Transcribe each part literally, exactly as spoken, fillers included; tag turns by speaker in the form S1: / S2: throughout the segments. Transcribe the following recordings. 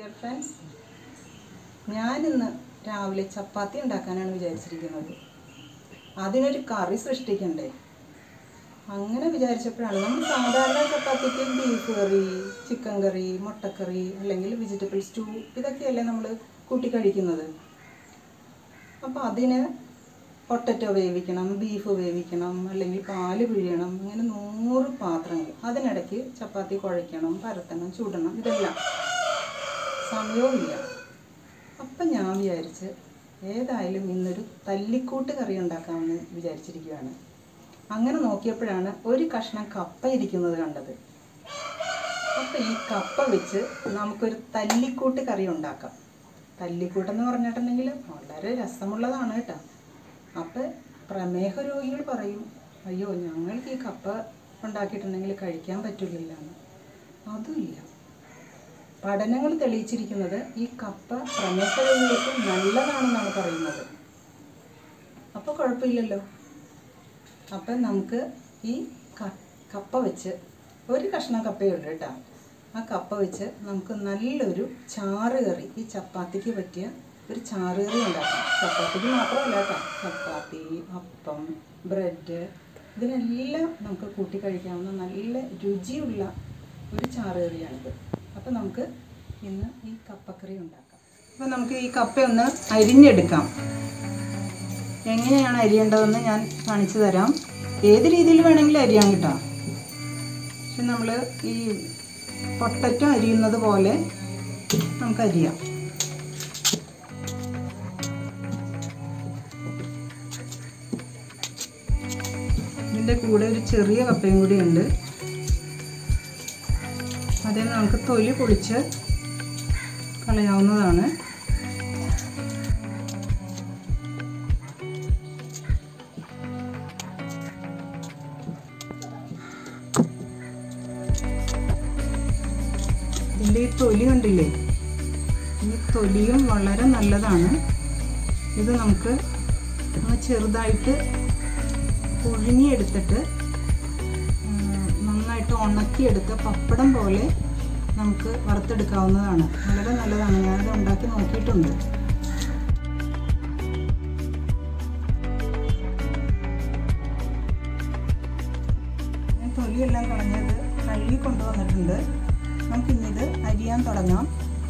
S1: Dear friends, ഞാനിന്ന് രാവിലെ ചപ്പാത്തി ഉണ്ടാക്കാനാണ് വിചാരിച്ചിരിക്കുന്നത്. അതിനൊരു കറി സൃഷ്ടിക്കണ്ടേ? അങ്ങനെ വിചാരിച്ചപ്പോഴാണ് നമ്മൾ സാധാരണ ചപ്പാത്തിക്ക് ബീഫ് കറി, ചിക്കൻ കറി, മുട്ടക്കറി അല്ലെങ്കിൽ വെജിറ്റബിൾ സ്റ്റൂ ഇതൊക്കെയല്ലേ നമ്മൾ കൂട്ടി കഴിക്കുന്നത്. അപ്പോൾ അതിന് പൊട്ടറ്റോ വേവിക്കണം, ബീഫ് വേവിക്കണം, അല്ലെങ്കിൽ പാല് പിഴിയണം, അങ്ങനെ നൂറ് പാത്രങ്ങൾ. അതിനിടയ്ക്ക് ചപ്പാത്തി കുഴയ്ക്കണം, പരത്തണം, ചുടണം, ഇതെല്ലാം സമയവുമില്ല. അപ്പം ഞാൻ വിചാരിച്ച് ഏതായാലും ഇന്നൊരു തല്ലിക്കൂട്ട് കറി ഉണ്ടാക്കാമെന്ന് വിചാരിച്ചിരിക്കുകയാണ്. അങ്ങനെ നോക്കിയപ്പോഴാണ് ഒരു കഷ്ണം കപ്പ ഇരിക്കുന്നത് കണ്ടത്. അപ്പം ഈ കപ്പ വെച്ച് നമുക്കൊരു തല്ലിക്കൂട്ട് കറി ഉണ്ടാക്കാം. തല്ലിക്കൂട്ടെന്ന് പറഞ്ഞിട്ടുണ്ടെങ്കിൽ വളരെ രസമുള്ളതാണ് കേട്ടോ. അപ്പം പ്രമേഹ രോഗികൾ പറയും, അയ്യോ ഞങ്ങൾക്ക് ഈ കപ്പ ഉണ്ടാക്കിയിട്ടുണ്ടെങ്കിൽ കഴിക്കാൻ പറ്റില്ലെന്ന്. അതുമില്ല, പഠനങ്ങൾ തെളിയിച്ചിരിക്കുന്നത് ഈ കപ്പ പ്രമേഹ രോഗികൾക്ക് നല്ലതാണെന്നാണ് പറയുന്നത്. അപ്പോൾ കുഴപ്പമില്ലല്ലോ. അപ്പം നമുക്ക് ഈ കപ്പ വെച്ച് ഒരു കഷ്ണം കപ്പയുണ്ട് കേട്ടോ. ആ കപ്പ വെച്ച് നമുക്ക് നല്ലൊരു ചാറ് കറി, ഈ ചപ്പാത്തിക്ക് പറ്റിയ ഒരു ചാറ് കറി ഉണ്ടാക്കാം. ചപ്പാത്തിക്ക് മാത്രമല്ല കേട്ടോ, ചപ്പാത്തി, അപ്പം, ബ്രെഡ് ഇതിനെല്ലാം നമുക്ക് കൂട്ടി കഴിക്കാവുന്ന നല്ല രുചിയുള്ള ഒരു ചാറ് കറിയാണിത്. അപ്പോൾ നമുക്ക് ഇന്ന് ഈ കപ്പക്കറി ഉണ്ടാക്കാം. അപ്പോൾ നമുക്ക് ഈ കപ്പ ഒന്ന് അരിഞ്ഞെടുക്കാം. എങ്ങനെയാണ് അരിയേണ്ടതെന്ന് ഞാൻ കാണിച്ചു തരാം. ഏത് രീതിയിൽ വേണമെങ്കിലും അരിയാൻ കേട്ടോ. പക്ഷെ നമ്മൾ ഈ പൊട്ടറ്റോ അരിയുന്നത് പോലെ നമുക്ക് അരിയാം. ഇതിൻ്റെ കൂടെ ഒരു ചെറിയ കപ്പയും കൂടി ഉണ്ട്. അതിൽ നമുക്ക് തൊലി പൊളിച്ച് കളയാവുന്നതാണ്. ഇതിൻ്റെ ഈ തൊലി കണ്ടില്ലേ, ഈ തൊലിയും വളരെ നല്ലതാണ്. ഇത് നമുക്ക് ഒന്ന് ചെറുതായിട്ട് പുഴുങ്ങിയെടുത്തിട്ട് നന്നായിട്ട് ഉണക്കിയെടുത്ത് പപ്പടം പോലെ നമുക്ക് വറുത്തെടുക്കാവുന്നതാണ്. വളരെ നല്ലതാണ്. ഞാനത് ഉണ്ടാക്കി നോക്കിയിട്ടുണ്ട്. ഞാൻ തൊലിയെല്ലാം കളഞ്ഞത് കഴുകി കൊണ്ടുവന്നിട്ടുണ്ട്. നമുക്കിന്നിത് അരിയാൻ തുടങ്ങാം.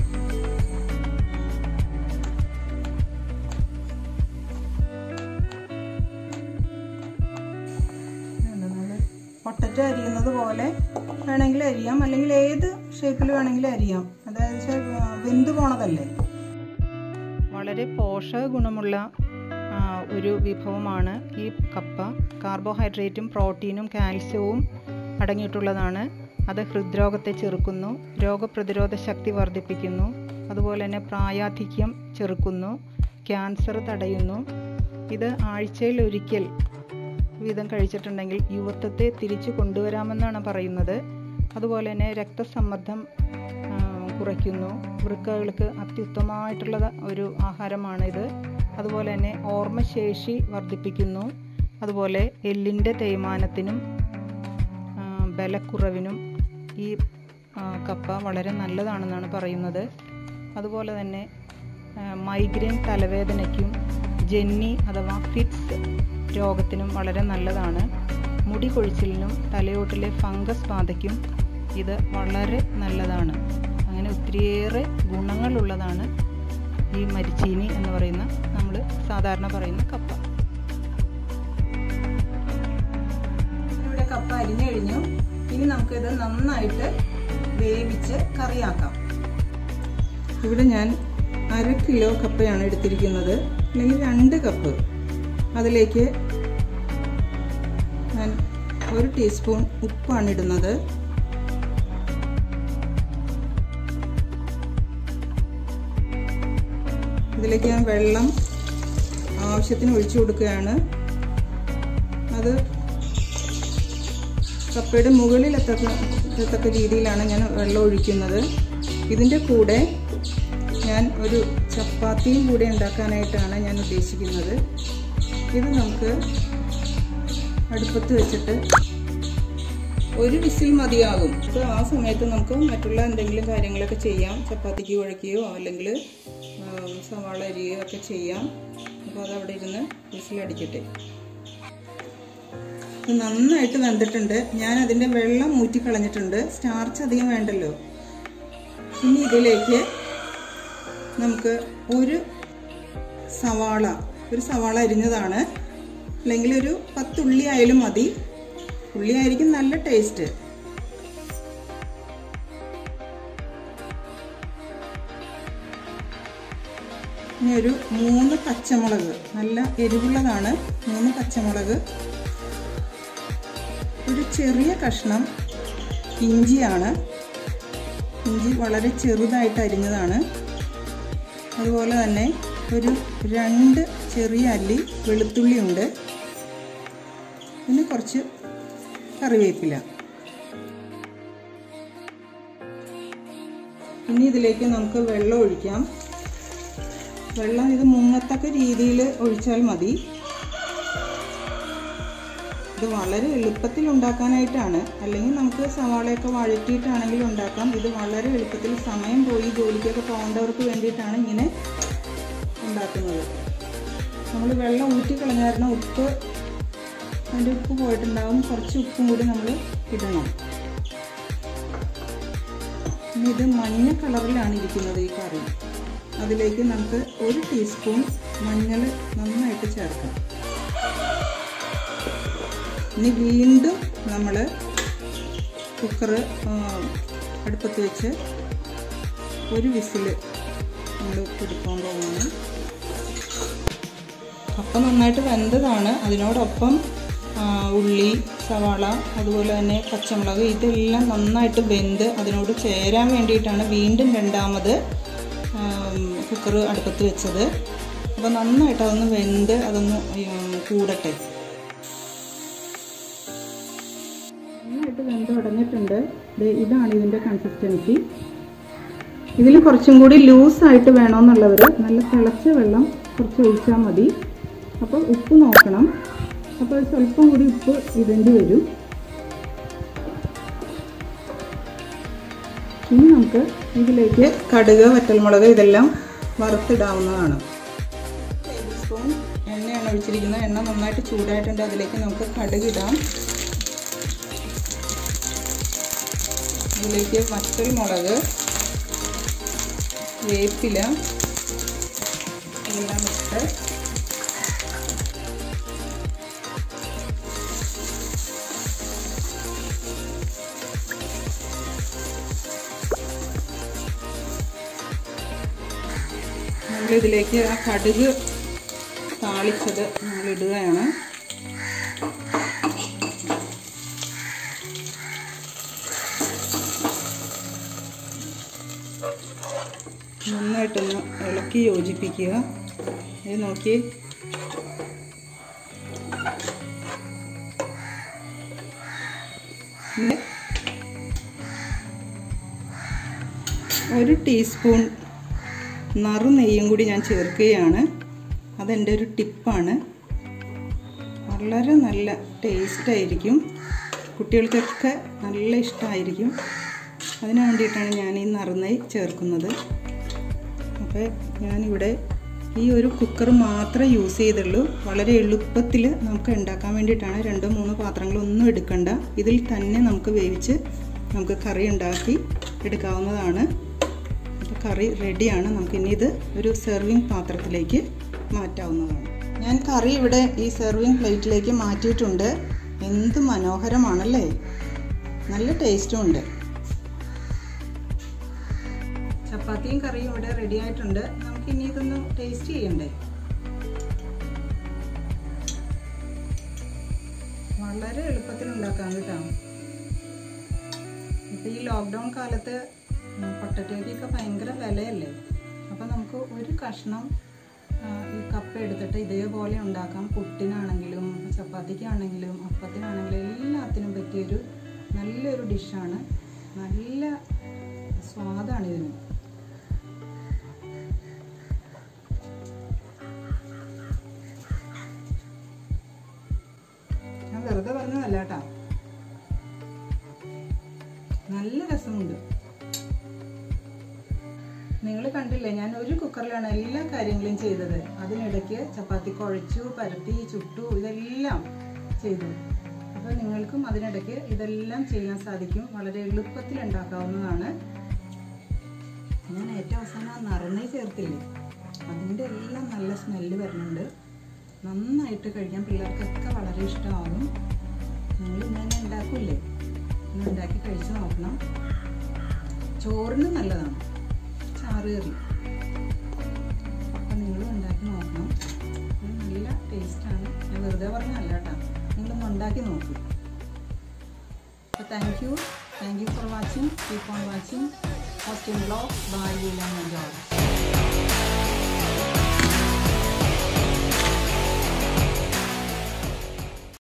S1: പൊട്ടറ്റോ അരിയുന്നത് പോലെ വേണമെങ്കിൽ അരിയാം, അല്ലെങ്കിൽ ഏത് ഷേപ്പിൽ വേണമെങ്കിലും അരിയാം. അതായത് വെന്ത് പോണതല്ലേ. വളരെ പോഷക ഗുണമുള്ള ഒരു വിഭവമാണ് ഈ കപ്പ. കാർബോഹൈഡ്രേറ്റും പ്രോട്ടീനും കാൽസ്യവും അടങ്ങിയിട്ടുള്ളതാണ്. അത് ഹൃദ്രോഗത്തെ ചെറുക്കുന്നു, രോഗപ്രതിരോധ ശക്തി വർദ്ധിപ്പിക്കുന്നു, അതുപോലെ തന്നെ പ്രായാധിക്യം ചെറുക്കുന്നു, ക്യാൻസർ തടയുന്നു. ഇത് ആഴ്ചയിൽ ഒരിക്കൽ വീതം കഴിച്ചിട്ടുണ്ടെങ്കിൽ യുവത്വത്തെ തിരിച്ചു കൊണ്ടുവരാമെന്നാണ് പറയുന്നത്. അതുപോലെ തന്നെ രക്തസമ്മർദ്ദം കുറയ്ക്കുന്നു. വൃക്കകൾക്ക് അത്യുത്തമമായിട്ടുള്ള ഒരു ആഹാരമാണിത്. അതുപോലെ തന്നെ ഓർമ്മശേഷി വർദ്ധിപ്പിക്കുന്നു. അതുപോലെ എല്ലിൻ്റെ തേയ്മാനത്തിനും ബലക്കുറവിനും ഈ കപ്പ വളരെ നല്ലതാണെന്നാണ് പറയുന്നത്. അതുപോലെ തന്നെ മൈഗ്രെയിൻ തലവേദനയ്ക്കും ജെന്നി അഥവാ ഫിറ്റ്സ് രോഗത്തിനും വളരെ നല്ലതാണ്. മുടി കൊഴിച്ചിലിനും തലയോട്ടിലെ ഫംഗസ് ബാധയ്ക്കും ഇത് വളരെ നല്ലതാണ്. അങ്ങനെ ഒത്തിരിയേറെ ഗുണങ്ങളുള്ളതാണ് ഈ മരിച്ചീനി എന്ന് പറയുന്ന, നമ്മൾ സാധാരണ പറയുന്ന കപ്പ. ഇവിടെ കപ്പ അരിഞ്ഞു കഴിഞ്ഞു. ഇനി നമുക്കിത് നന്നായിട്ട് വേവിച്ച് കറിയാക്കാം. ഇവിടെ ഞാൻ അര കിലോ കപ്പയാണ് എടുത്തിരിക്കുന്നത്, അല്ലെങ്കിൽ രണ്ട് കപ്പ്. അതിലേക്ക് ഞാൻ ഒരു ടീസ്പൂൺ ഉപ്പാണ് ഇടുന്നത്. ഇതിലേക്ക് ഞാൻ വെള്ളം ആവശ്യത്തിന് ഒഴിച്ചു കൊടുക്കുകയാണ്. അത് കപ്പയുടെ മുകളിൽ എത്തക്ക എത്തക്ക രീതിയിലാണ് ഞാൻ വെള്ളം ഒഴിക്കുന്നത്. ഇതിൻ്റെ കൂടെ ഞാൻ ഒരു ചപ്പാത്തിയും കൂടെ ഉണ്ടാക്കാനായിട്ടാണ് ഞാൻ ഉദ്ദേശിക്കുന്നത്. ഇത് നമുക്ക് അടുപ്പത്ത് വെച്ചിട്ട് ഒരു വിസിൽ മതിയാകും. അപ്പോൾ ആ സമയത്ത് നമുക്ക് മറ്റുള്ള എന്തെങ്കിലും കാര്യങ്ങളൊക്കെ ചെയ്യാം. ചപ്പാത്തിക്ക് കുഴക്കുകയോ അല്ലെങ്കിൽ സവാള അരിയുകയോ ഒക്കെ ചെയ്യാം. അപ്പോൾ അതവിടെ ഇരുന്ന് വിസിലടിക്കട്ടെ. ഇത് നന്നായിട്ട് വെന്തിട്ടുണ്ട്. ഞാൻ അതിൻ്റെ വെള്ളം ഊറ്റി കളഞ്ഞിട്ടുണ്ട്. സ്റ്റാർച്ച് അധികം വേണ്ടല്ലോ. ഇനി ഇതിലേക്ക് നമുക്ക് ഒരു സവാള ഒരു സവാള അരിഞ്ഞതാണ്, അല്ലെങ്കിൽ ഒരു പത്തുള്ളി ആയാലും മതി. ഉള്ളി ആയിരിക്കും നല്ല ടേസ്റ്റ്. ഇനി ഒരു മൂന്ന് പച്ചമുളക്, നല്ല എരിവുള്ളതാണ്. മൂന്ന് പച്ചമുളക്, ഒരു ചെറിയ കഷ്ണം ഇഞ്ചിയാണ്. ഇഞ്ചി വളരെ ചെറുതായിട്ട് അരിഞ്ഞതാണ്. അതുപോലെ തന്നെ ഒരു രണ്ട് ചെറിയ അല്ലി വെളുത്തുള്ളി ഉണ്ട്. പിന്നെ കുറച്ച് കറിവേപ്പില. ഇനി ഇതിലേക്ക് നമുക്ക് വെള്ളം ഒഴിക്കാം. വെള്ളം ഇത് മുങ്ങത്തക്ക രീതിയിൽ ഒഴിച്ചാൽ മതി. ഇത് വളരെ എളുപ്പത്തിൽ ഉണ്ടാക്കാനായിട്ടാണ്. അല്ലെങ്കിൽ നമുക്ക് സവാളയൊക്കെ വഴറ്റിയിട്ടാണെങ്കിൽ ഉണ്ടാക്കാം. ഇത് വളരെ എളുപ്പത്തിൽ സമയം പോയി ജോലിക്കൊക്കെ പോകേണ്ടവർക്ക് വേണ്ടിയിട്ടാണ് ഇങ്ങനെ ഉണ്ടാക്കുന്നത്. നമ്മൾ വെള്ളം ഊറ്റി കളഞ്ഞായിരുന്നു. ഉപ്പ് അതിൻ്റെ ഉപ്പ് പോയിട്ടുണ്ടാകും. കുറച്ച് ഉപ്പും കൂടി നമ്മൾ ഇടണം. ഇനി ഇത് മഞ്ഞ കളറിലാണ് ഇരിക്കുന്നത് ഈ കറി. അതിലേക്ക് നമുക്ക് ഒരു ടീസ്പൂൺ മഞ്ഞൾ നന്നായിട്ട് ചേർക്കാം. ഇനി വീണ്ടും നമ്മൾ കുക്കർ അടുപ്പത്ത് വെച്ച് ഒരു വിസിൽ നമ്മൾ കൊടുക്കാൻ പോകുന്നു. കപ്പ നന്നായിട്ട് വെന്തതാണ്. അതിനോടൊപ്പം ഉള്ളി, സവാള, അതുപോലെ തന്നെ പച്ചമുളക് ഇതെല്ലാം നന്നായിട്ട് വെന്ത് അതിനോട് ചേരാൻ വേണ്ടിയിട്ടാണ് വീണ്ടും രണ്ടാമത് കുക്കർ അടുപ്പത്ത് വെച്ചത്. അപ്പോൾ നന്നായിട്ട് അതൊന്ന് വെന്ത് അതൊന്ന് കൂടട്ടെ. നന്നായിട്ട് വെന്ത് ഉടഞ്ഞിട്ടുണ്ട്. ഇതാണ് ഇതിൻ്റെ കൺസിസ്റ്റൻസി. ഇതിൽ കുറച്ചും കൂടി ലൂസായിട്ട് വേണമെന്നുള്ളവർ നല്ല തിളച്ച വെള്ളം കുറച്ച് ഒഴിച്ചാൽ മതി. അപ്പോൾ ഉപ്പ് നോക്കണം. അപ്പോൾ സ്വല്പം കൂടി ഉപ്പ് ഇടേണ്ടി വരും. ഇനി നമുക്ക് ഇതിലേക്ക് കടുക്, വറ്റൽമുളക് ഇതെല്ലാം വറുത്തിടാവുന്നതാണ്. ടേബിൾ സ്പൂൺ എണ്ണയാണ് ഒഴിച്ചിരിക്കുന്നത്. എണ്ണ നന്നായിട്ട് ചൂടായിട്ടുണ്ട്. അതിലേക്ക് നമുക്ക് കടുക് ഇടാം. ഇതിലേക്ക് വറ്റൽമുളക്, വേപ്പില എല്ലാം ഇട്ട് നമ്മളിതിലേക്ക് ആ കടുക് താളിച്ചത് നമ്മളിടുകയാണ്. നന്നായിട്ടൊന്ന് ഇളക്കി യോജിപ്പിക്കുക. ഇത് നോക്കി ഒരു ടീസ്പൂൺ നറു നെയ്യും കൂടി ഞാൻ ചേർക്കുകയാണ്. അതെൻ്റെ ഒരു ടിപ്പാണ്. വളരെ നല്ല ടേസ്റ്റായിരിക്കും. കുട്ടികൾക്കൊക്കെ നല്ല ഇഷ്ടമായിരിക്കും. അതിന് വേണ്ടിയിട്ടാണ് ഞാൻ ഈ നറുനെയ്യ് ചേർക്കുന്നത്. അപ്പോൾ ഞാനിവിടെ ഈ ഒരു കുക്കർ മാത്രമേ യൂസ് ചെയ്തുള്ളൂ. വളരെ എളുപ്പത്തിൽ നമുക്ക് ഉണ്ടാക്കാൻ വേണ്ടിയിട്ടാണ്. രണ്ടോ മൂന്നോ പാത്രങ്ങളൊന്നും എടുക്കണ്ട. ഇതിൽ തന്നെ നമുക്ക് വേവിച്ച് നമുക്ക് കറി ഉണ്ടാക്കി എടുക്കാവുന്നതാണ്. അപ്പോൾ കറി റെഡിയാണ്. നമുക്കിനി ഇത് ഒരു സെർവിങ് പാത്രത്തിലേക്ക് മാറ്റാവുന്നതാണ്. ഞാൻ കറി ഇവിടെ ഈ സെർവിങ് പ്ലേറ്റിലേക്ക് മാറ്റിയിട്ടുണ്ട്. എന്ത് മനോഹരമാണല്ലേ! നല്ല ടേസ്റ്റും ഉണ്ട്. ചപ്പാത്തിയും കറിയും ഇവിടെ റെഡി ആയിട്ടുണ്ട്. നമുക്കിനി ഇതൊന്ന് ടേസ്റ്റ് ചെയ്യണ്ടേ. വളരെ എളുപ്പത്തിൽ ഉണ്ടാക്കാം കേട്ടോ. ഇപ്പം ഈ ലോക്ക്ഡൗൺ കാലത്ത് പൊട്ടറ്റോയ്ക്കൊക്കെ ഭയങ്കര വിലയല്ലേ. അപ്പം നമുക്ക് ഒരു കഷ്ണം ഈ കപ്പ എടുത്തിട്ട് ഇതേപോലെ ഉണ്ടാക്കാം. പുട്ടിനാണെങ്കിലും ചപ്പാത്തിക്കാണെങ്കിലും അപ്പത്തിനാണെങ്കിലും എല്ലാത്തിനും പറ്റിയൊരു നല്ലൊരു ഡിഷാണ്. നല്ല സ്വാദാണ് ഇതിന്. ഞാൻ വെറുതെ പറഞ്ഞതല്ല കേട്ടോ. നിങ്ങൾ കണ്ടില്ലേ, ഞാൻ ഒരു കുക്കറിലാണ് എല്ലാ കാര്യങ്ങളും ചെയ്തത്. അതിനിടയ്ക്ക് ചപ്പാത്തി കുഴച്ചു, പരത്തി, ചുട്ടു, ഇതെല്ലാം ചെയ്തു. അപ്പോൾ നിങ്ങൾക്കും അതിനിടയ്ക്ക് ഇതെല്ലാം ചെയ്യാൻ സാധിക്കും. വളരെ എളുപ്പത്തിൽ ഉണ്ടാക്കാവുന്നതാണ്. ഞാൻ ഏറ്റവും അവസാനം നിറഞ്ഞ ചേർത്തില്ലേ, അതിൻ്റെ എല്ലാം നല്ല സ്മെല്ല് വരുന്നുണ്ട്. നന്നായിട്ട് കഴിക്കാൻ പിള്ളേർക്കൊക്കെ വളരെ ഇഷ്ടമാകും. നിങ്ങൾ ഇങ്ങനെ ഉണ്ടാക്കില്ലേ, ഇന്ന് ഉണ്ടാക്കി കഴിച്ച് നോക്കണം. ചോറിന് നല്ലതാണ് ചാറ് കറി. അപ്പം നിങ്ങളും ഉണ്ടാക്കി നോക്കണം. നല്ല ടേസ്റ്റാണ്. ഞാൻ വെറുതെ പറഞ്ഞല്ല കേട്ടോ, നിങ്ങളൊന്ന് ഉണ്ടാക്കി നോക്കൂ. അപ്പോൾ thank you thank you for watching. Keep on watching first in blog bye Leela മഞ്ചാർ.